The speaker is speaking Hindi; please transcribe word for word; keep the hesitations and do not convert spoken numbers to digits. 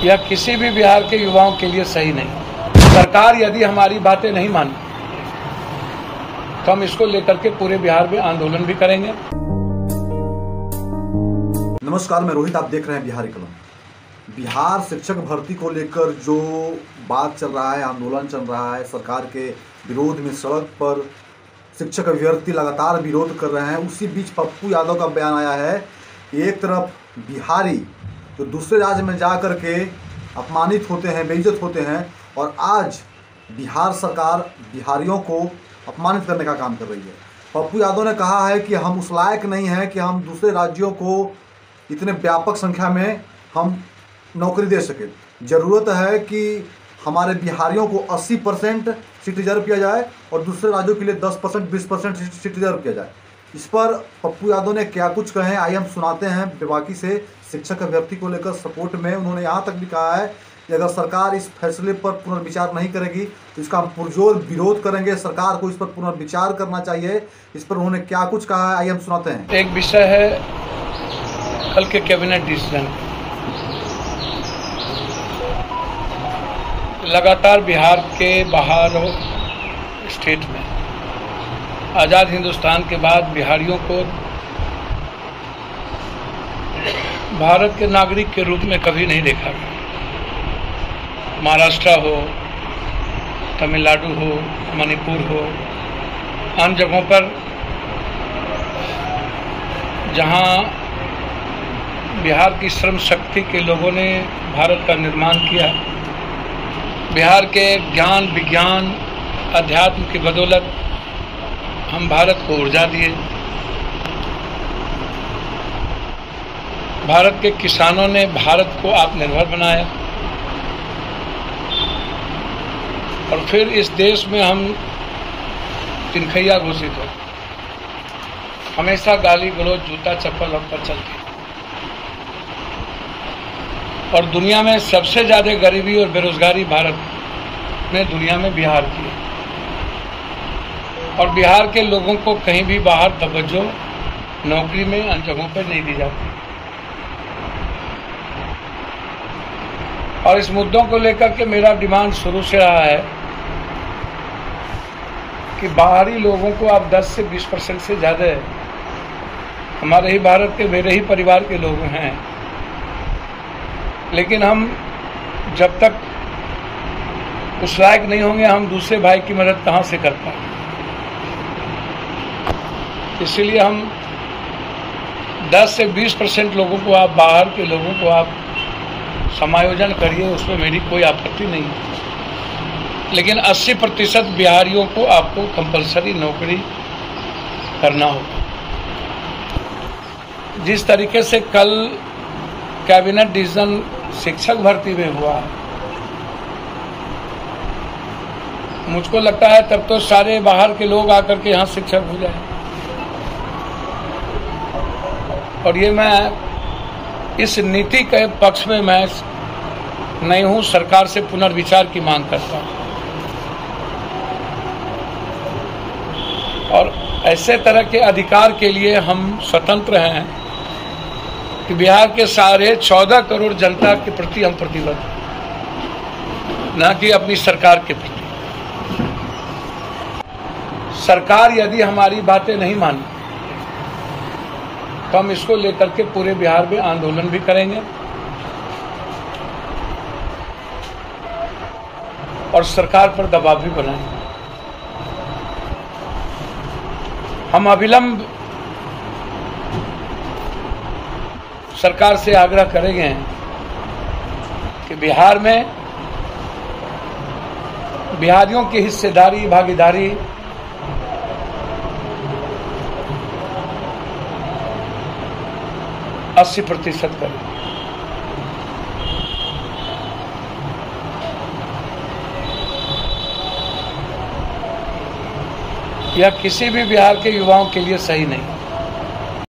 यह किसी भी बिहार के युवाओं के लिए सही नहीं। सरकार यदि हमारी बातें नहीं मानी तो हम इसको लेकर के पूरे बिहार में आंदोलन भी करेंगे। नमस्कार, मैं रोहित, आप देख रहे हैं बिहारी कलम। बिहार शिक्षक भर्ती को लेकर जो बात चल रहा है, आंदोलन चल रहा है, सरकार के विरोध में सड़क पर शिक्षक अभ्यर्थी लगातार विरोध कर रहे हैं। उसी बीच पप्पू यादव का बयान आया है कि एक तरफ बिहारी जो दूसरे राज्य में जा कर के अपमानित होते हैं, बेइज्जत होते हैं, और आज बिहार सरकार बिहारियों को अपमानित करने का काम कर रही है। पप्पू यादव ने कहा है कि हम उस लायक नहीं हैं कि हम दूसरे राज्यों को इतने व्यापक संख्या में हम नौकरी दे सकें। ज़रूरत है कि हमारे बिहारियों को अस्सी परसेंट सीट रिजर्व किया जाए और दूसरे राज्यों के लिए दस परसेंट बीस परसेंट सीट रिजर्व किया जाए। इस पर पप्पू यादव ने क्या कुछ कहे हैं, आइए हम सुनाते हैं। बेबाकी से शिक्षक अभ्यर्थी को लेकर सपोर्ट में उन्होंने यहाँ तक भी कहा है कि अगर सरकार इस फैसले पर पुनर्विचार नहीं करेगी तो इसका हम पुरजोर विरोध करेंगे। सरकार को इस पर पुनर्विचार करना चाहिए। इस पर उन्होंने क्या कुछ कहा है, आइए हम सुनाते हैं। एक विषय है कल के कैबिनेट डिसीजन। लगातार बिहार के बाहर स्टेट में आज़ाद हिंदुस्तान के बाद बिहारियों को भारत के नागरिक के रूप में कभी नहीं देखा गया। महाराष्ट्र हो, तमिलनाडु हो, मणिपुर हो, अन्य जगहों पर जहां बिहार की श्रम शक्ति के लोगों ने भारत का निर्माण किया, बिहार के ज्ञान, विज्ञान, अध्यात्म की बदौलत हम भारत को ऊर्जा दिए। भारत के किसानों ने भारत को आत्मनिर्भर बनाया और फिर इस देश में हम तिनखैया घोषित हो। हमेशा गाली गलौज, जूता चप्पल हम पर चलती और दुनिया में सबसे ज़्यादा गरीबी और बेरोजगारी भारत में दुनिया में बिहार की है। और बिहार के लोगों को कहीं भी बाहर तवज्जो नौकरी में अन्य जगहों पर नहीं दी जाती। और इस मुद्दों को लेकर के मेरा डिमांड शुरू से रहा है कि बाहरी लोगों को आप दस से बीस परसेंट से ज़्यादा हमारे ही भारत के, मेरे ही परिवार के लोग हैं, लेकिन हम जब तक उस लायक नहीं होंगे हम दूसरे भाई की मदद कहाँ से कर पाएंगे। इसलिए हम दस से बीस परसेंट लोगों को, आप बाहर के लोगों को आप समायोजन करिए, उसमें मेरी कोई आपत्ति नहीं है, लेकिन अस्सी प्रतिशत बिहारियों को आपको कंपलसरी नौकरी करना होगा। जिस तरीके से कल कैबिनेट डिसीजन शिक्षक भर्ती में हुआ, मुझको लगता है तब तो सारे बाहर के लोग आकर के यहाँ शिक्षक हो जाए। और ये मैं इस नीति के पक्ष में मैं नहीं हूँ, सरकार से पुनर्विचार की मांग करता हूँ। और ऐसे तरह के अधिकार के लिए हम स्वतंत्र हैं कि बिहार के सारे चौदह करोड़ जनता के प्रति हम प्रतिबद्ध, न कि अपनी सरकार के प्रति। सरकार यदि हमारी बातें नहीं मानी तो हम इसको लेकर के पूरे बिहार में आंदोलन भी करेंगे और सरकार पर दबाव भी बनाएंगे। हम अविलंब सरकार से आग्रह करेंगे कि बिहार में बिहारियों की हिस्सेदारी, भागीदारी अस्सी प्रतिशत करें। यह किसी भी बिहार के युवाओं के लिए सही नहीं।